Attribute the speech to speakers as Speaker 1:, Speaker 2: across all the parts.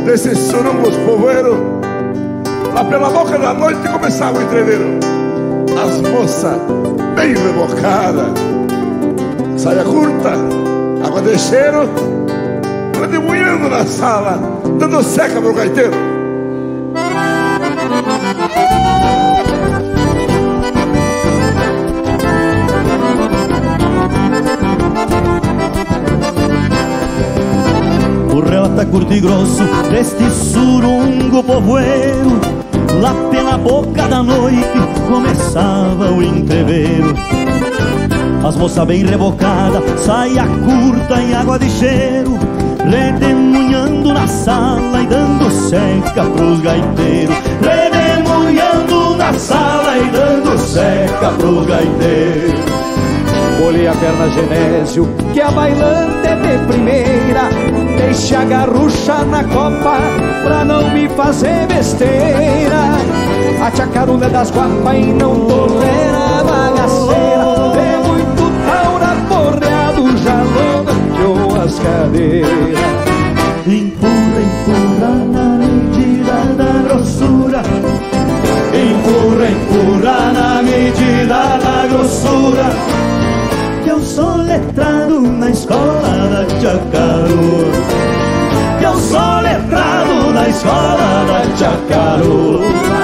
Speaker 1: desses surungos povoeiros. Lá pela boca da noite começava o entreveiro. As moças bem rebocadas, saia curta, água de cheiro, redemoinhando na sala, dando seca pro gaiteiro.
Speaker 2: O relata curto e grosso deste surungo povoeiro, lá pela boca da noite começava o entreveiro. As moças bem rebocadas, saia curta e água de cheiro, redemoinhando na sala e dando seca pros gaiteiros. Redemoinhando na sala e dando seca pros gaiteiros.
Speaker 3: Olhei a perna Genésio, que a bailante é de primeira. Deixe a garrucha na copa pra não me fazer besteira. A chacarula das guapas e não tolera bagaceira. É muito taura porreado, já longanteou as cadeiras.
Speaker 2: Empurra, empurra na medida da grossura. Empurra, empurra na medida da grossura. Que eu sou letrado na escola da chacarula. Que eu sou letrado na escola da chacarula.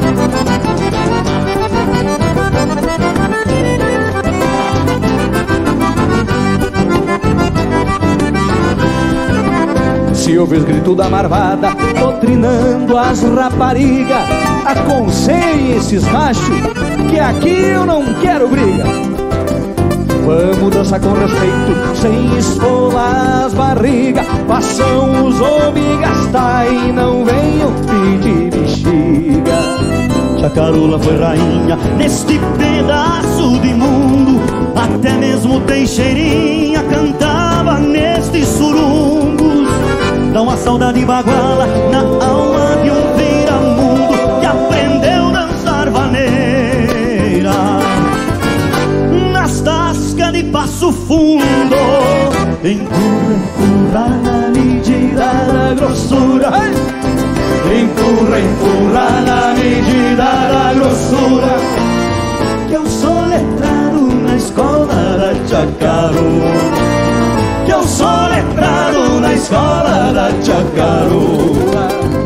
Speaker 3: Se ouve os gritos da marvada, doutrinando as raparigas, aconselhe esses machos que aqui eu não quero briga. Vamos dançar com respeito, sem esfolar as barrigas. Façam os homens gastar e não venham pedir bexiga.
Speaker 2: Chacarula foi rainha neste pedaço de mundo. Até mesmo Teixeirinha cantava nestes surungos. Dá uma saudade baguala na alma de um viramundo que aprendeu a dançar vaneira nas tascas de Passo Fundo. Empurra, empurra na medida da grossura. Empurra, empurra na medida da grossura. Que eu sou letrado na escola da chacarula. Que eu sou letrado na escola da chacarula.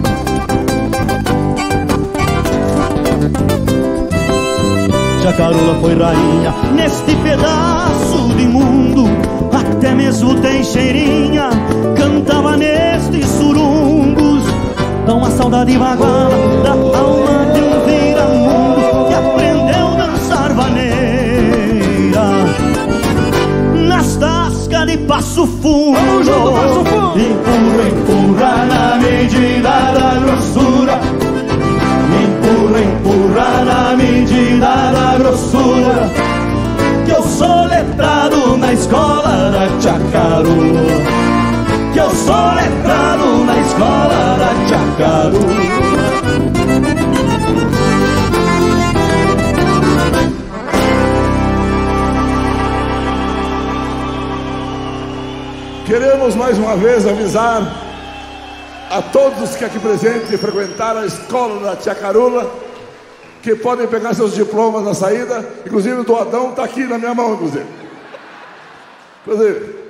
Speaker 2: Chacarula foi rainha neste pedaço de mundo. Até mesmo Teixeirinha cantava nestes surungos. Dá uma saudade baguala da alma de um viramundo que aprendeu a dançar vaneira nas tascas de Passo Fundo.
Speaker 3: Vamos junto, Passo Fundo.
Speaker 2: Empurra, empurra na medida da grossura. Empurra, empurra na medida da grossura. Que eu sou letrado na escola da chacarula. Que eu sou letrado na escola da chacarula.
Speaker 1: Queremos mais uma vez avisar a todos que aqui presentes frequentaram a escola da chacarula que podem pegar seus diplomas na saída. Inclusive o do Adão está aqui na minha mão, inclusive.